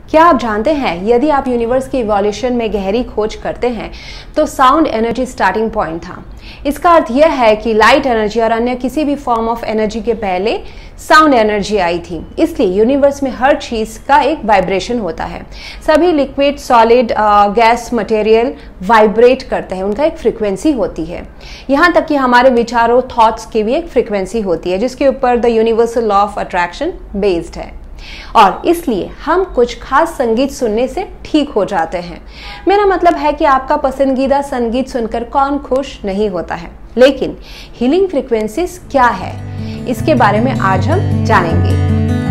क्या आप जानते हैं, यदि आप यूनिवर्स की इवोल्यूशन में गहरी खोज करते हैं तो साउंड एनर्जी स्टार्टिंग पॉइंट था। इसका अर्थ यह है कि लाइट एनर्जी और अन्य किसी भी फॉर्म ऑफ एनर्जी के पहले साउंड एनर्जी आई थी। इसलिए यूनिवर्स में हर चीज का एक वाइब्रेशन होता है। सभी liquid, solid, gas, material vibrate करते हैं, उनका एक फ्रीक्वेंसी होती है। यहाँ तक कि हमारे विचारों, थॉट्स की भी एक फ्रीक्वेंसी होती है जिसके ऊपर the universal law of attraction based है। और इसलिए हम कुछ खास संगीत सुनने से ठीक हो जाते हैं। मेरा मतलब है कि आपका पसंदीदा संगीत सुनकर कौन खुश नहीं होता है, लेकिन हीलिंग फ्रीक्वेंसीज क्या है, इसके बारे में आज हम जानेंगे।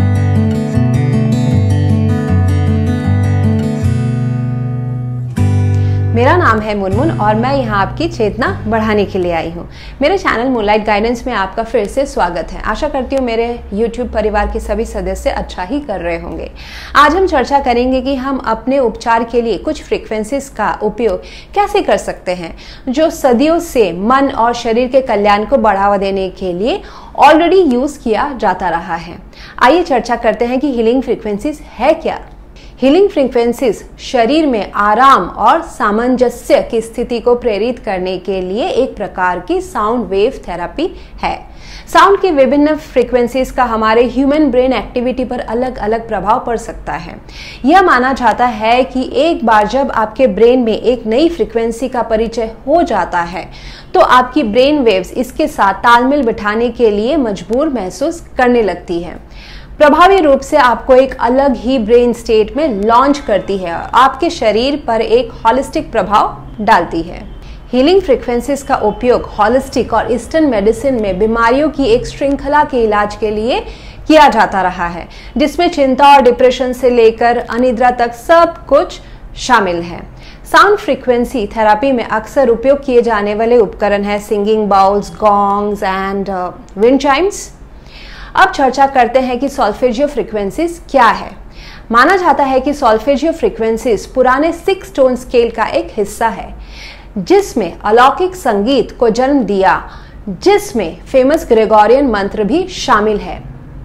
मेरा नाम है मुनमुन और मैं यहाँ आपकी चेतना बढ़ाने के लिए आई हूँ। मेरे चैनल मूनलाइट गाइडेंस में आपका फिर से स्वागत है। आशा करती हूँ मेरे YouTube परिवार के सभी सदस्य अच्छा ही कर रहे होंगे। आज हम चर्चा करेंगे कि हम अपने उपचार के लिए कुछ फ्रीक्वेंसीज का उपयोग कैसे कर सकते हैं, जो सदियों से मन और शरीर के कल्याण को बढ़ावा देने के लिए ऑलरेडी यूज किया जाता रहा है। आइए चर्चा करते हैं कि हीलिंग फ्रीक्वेंसीज है क्या। हीलिंग फ्रीक्वेंसीज शरीर में आराम और सामंजस्य की स्थिति को प्रेरित करने के लिए एक प्रकार की साउंड वेव थेरेपी है। साउंड की विभिन्न फ्रीक्वेंसीज का हमारे ह्यूमन ब्रेन एक्टिविटी पर अलग अलग प्रभाव पड़ सकता है। यह माना जाता है कि एक बार जब आपके ब्रेन में एक नई फ्रीक्वेंसी का परिचय हो जाता है तो आपकी ब्रेन वेव्स इसके साथ तालमेल बिठाने के लिए मजबूर महसूस करने लगती है। प्रभावी रूप से आपको एक अलग ही ब्रेन स्टेट में लॉन्च करती है और आपके शरीर पर एक हॉलिस्टिक प्रभाव डालती है। हीलिंग फ्रीक्वेंसीज का उपयोग हॉलिस्टिक और ईस्टर्न मेडिसिन में बीमारियों की एक श्रृंखला के इलाज के लिए किया जाता रहा है, जिसमें चिंता और डिप्रेशन से लेकर अनिद्रा तक सब कुछ शामिल है। साउंड फ्रीक्वेंसी थेरेपी में अक्सर उपयोग किए जाने वाले उपकरण है singing bowls, gongs and wind chimes. अब चर्चा करते हैं कि सॉल्फेजियो फ्रीक्वेंसीज क्या है। माना जाता है कि सॉल्फेजियो फ्रीक्वेंसीज पुराने 6 टोन स्केल का एक हिस्सा है, जिसमें अलौकिक संगीत को जन्म दिया, जिसमें फेमस ग्रेगोरियन मंत्र भी शामिल है।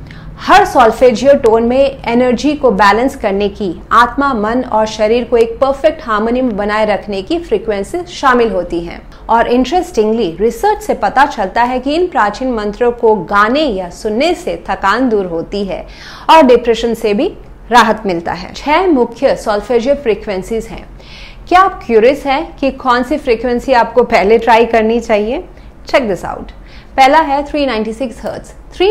हर सॉल्फेजियो टोन में एनर्जी को बैलेंस करने की, आत्मा, मन और शरीर को एक परफेक्ट हार्मनी में बनाए रखने की फ्रीक्वेंसी शामिल होती हैं। और इंटरेस्टिंगली रिसर्च से पता चलता है कि इन प्राचीन मंत्रों को गाने या सुनने से थकान दूर होती है और डिप्रेशन से भी राहत मिलता है। 6 मुख्य सॉल्फेजियो फ्रीक्वेंसीज हैं। क्या आप क्यूरियस हैं कि कौन सी फ्रीक्वेंसी आपको पहले ट्राई करनी चाहिए? Check this out. पहला है 396 हर्ट्ज।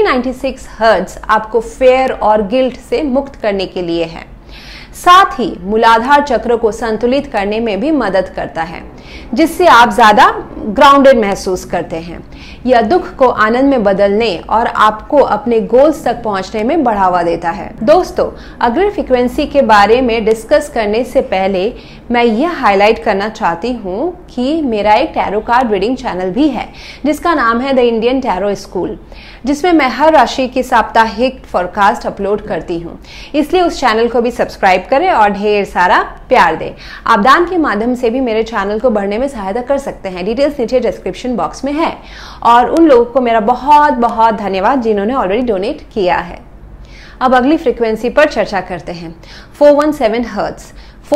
396 हर्ट्ज आपको फेयर और गिल्ट से मुक्त करने के लिए है। साथ ही मूलाधार चक्र को संतुलित करने में भी मदद करता है, जिससे आप ज्यादा ग्राउंडेड महसूस करते हैं। यह दुख को आनंद में बदलने और आपको अपने गोल्स तक पहुंचने में बढ़ावा देता है। दोस्तों, अगली फ्रीक्वेंसी के बारे में डिस्कस करने से पहले मैं यह हाईलाइट करना चाहती हूँ कि मेरा एक टैरो कार्ड रीडिंग चैनल भी है, जिसका नाम है द इंडियन टैरो स्कूल, जिसमें मैं हर राशि की साप्ताहिक फोरकास्ट अपलोड करती हूँ। इसलिए उस चैनल को भी सब्सक्राइब करें और ढेर सारा प्यार दें। आप दान के माध्यम से भी मेरे चैनल को बढ़ने में सहायता कर सकते हैं। डिटेल्स नीचे डिस्क्रिप्शन बॉक्स में है। और उन लोगों को मेरा बहुत बहुत धन्यवाद जिन्होंने ऑलरेडी डोनेट किया है। अब अगली फ्रीक्वेंसी पर चर्चा करते हैं। 417 hertz.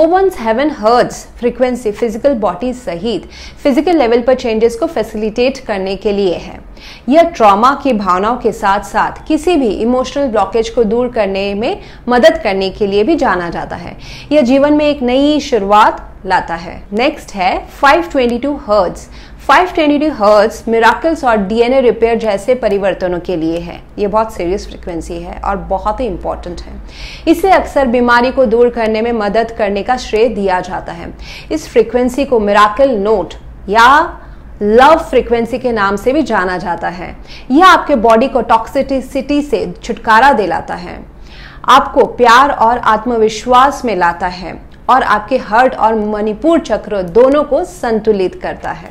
417 hertz frequency physical body सहित फिजिकल लेवल पर चेंजेस को फैसिलिटेट करने के लिए है। यह ट्रॉमा की भावनाओं के साथ साथ किसी भी इमोशनल ब्लॉकेज को दूर करने में मदद करने के लिए भी जाना जाता है। यह जीवन में एक नई शुरुआत लाता है। नेक्स्ट है 522 हर्ट्ज। 522 हर्ट्ज मिराकल्स और डीएनए रिपेयर जैसे परिवर्तनों के लिए है। ये बहुत सीरियस फ्रीक्वेंसी है और बहुत ही इंपॉर्टेंट है। इसे अक्सर बीमारी को दूर करने में मदद करने का श्रेय दिया जाता है। इस फ्रीक्वेंसी को मिराकल नोट या लव फ्रीक्वेंसी के नाम से भी जाना जाता है। यह आपके बॉडी को टॉक्सिसिटी से छुटकारा दिलाता है, आपको प्यार और आत्मविश्वास में लाता है और आपके हार्ट और मणिपुर चक्र दोनों को संतुलित करता है।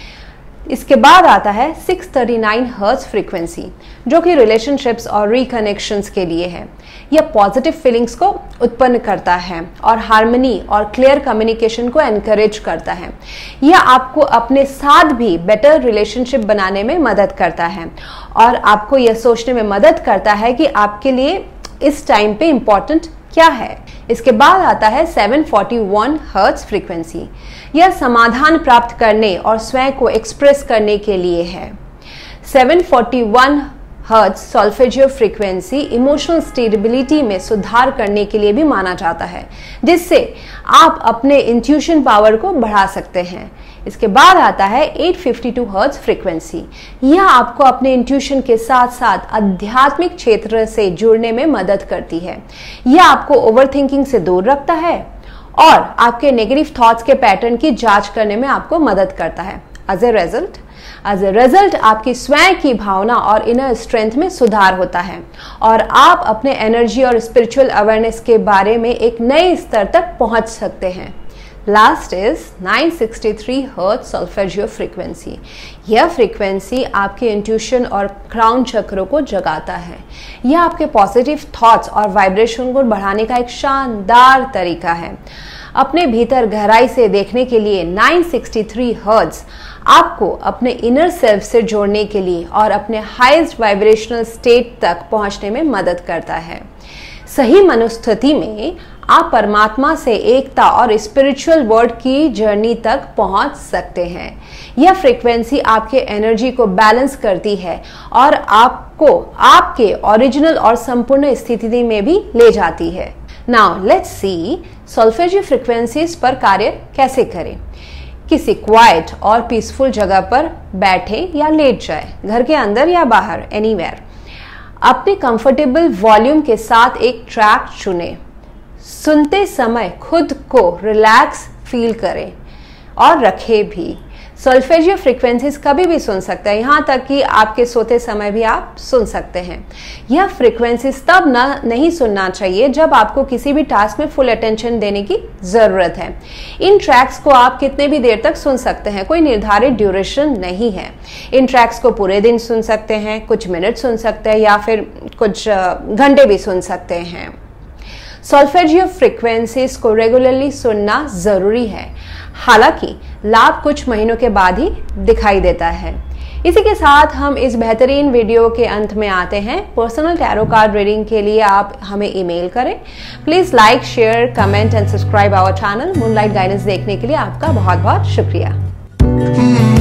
इसके बाद आता है 639 हर्ट्ज फ्रीक्वेंसी, जो कि रिलेशनशिप्स और रिकनेक्शंस के लिए है। यह पॉजिटिव फीलिंग्स को उत्पन्न करता है और हार्मनी और क्लियर कम्युनिकेशन को एनकरेज करता है। यह आपको अपने साथ भी बेटर रिलेशनशिप बनाने में मदद करता है और आपको यह सोचने में मदद करता है कि आपके लिए इस टाइम पे इम्पोर्टेंट क्या है? इसके बाद आता है 741 हर्ट्ज फ्रीक्वेंसी। यह समाधान प्राप्त करने और स्वयं को एक्सप्रेस करने के लिए है। 741 hertz solfeggio frequency emotional stability में सुधार करने के लिए भी माना जाता है, जिससे आप अपने इंट्यूशन पावर को बढ़ा सकते हैं। इसके बाद आता है 852 हर्ट्ज फ्रीक्वेंसी। यह आपको अपने इंट्यूशन के साथ साथ आध्यात्मिक क्षेत्र से जुड़ने में मदद करती है। यह आपको ओवरथिंकिंग से दूर रखता है और आपके नेगेटिव थॉट्स के पैटर्न की जांच करने में आपको मदद करता है। एज ए रिजल्ट आपकी स्वयं की भावना और इनर स्ट्रेंथ में सुधार होता है और आप अपने एनर्जी और स्पिरिचुअल अवेयरनेस के बारे में एक नए स्तर तक पहुंच सकते हैं। Last is 963 hertz solfeggio frequency. यह फ्रीक्वेंसी आपके इंट्यूशन और क्राउन चक्रों को जगाता है। यह आपके पॉजिटिव थॉट्स और वाइब्रेशन को बढ़ाने का एक शानदार तरीका है। अपने भीतर गहराई से देखने के लिए 963 हर्ट्ज आपको अपने इनर सेल्फ से जोड़ने के लिए और अपने हाईएस्ट वाइब्रेशनल स्टेट तक पहुंचने में मदद करता है। सही मनोस्थिति में आप परमात्मा से एकता और स्पिरिचुअल वर्ल्ड की जर्नी तक पहुंच सकते हैं। यह फ्रीक्वेंसी आपके एनर्जी को बैलेंस करती है और आपको आपके ओरिजिनल और संपूर्ण स्थिति में भी ले जाती है। Now let's see solfeggio frequencies पर कार्य कैसे करें। किसी क्वाइट और पीसफुल जगह पर बैठे या लेट जाए, घर के अंदर या बाहर, एनीवेयर। अपने कंफर्टेबल वॉल्यूम के साथ एक ट्रैक चुनें। सुनते समय खुद को रिलैक्स फील करें और रखें भी। सॉल्फेजियो फ्रीक्वेंसीज कभी भी सुन सकते हैं, यहाँ तक कि आपके सोते समय भी आप सुन सकते हैं। यह फ्रीक्वेंसीज तब नहीं सुनना चाहिए जब आपको किसी भी टास्क में फुल अटेंशन देने की जरूरत है। इन ट्रैक्स को आप कितने भी देर तक सुन सकते हैं, कोई निर्धारित ड्यूरेशन नहीं है। इन ट्रैक्स को पूरे दिन सुन सकते हैं, कुछ मिनट सुन सकते हैं या फिर कुछ घंटे भी सुन सकते हैं। सॉल्फेजियो फ्रीक्वेंसीज को रेगुलरली सुनना जरूरी है, हालांकि लाभ कुछ महीनों के बाद ही दिखाई देता है। इसी के साथ हम इस बेहतरीन वीडियो के अंत में आते हैं। पर्सनल टैरो कार्ड रीडिंग के लिए आप हमें ईमेल करें। Please like, share, comment and subscribe our channel. Moonlight guidance देखने के लिए आपका बहुत बहुत शुक्रिया।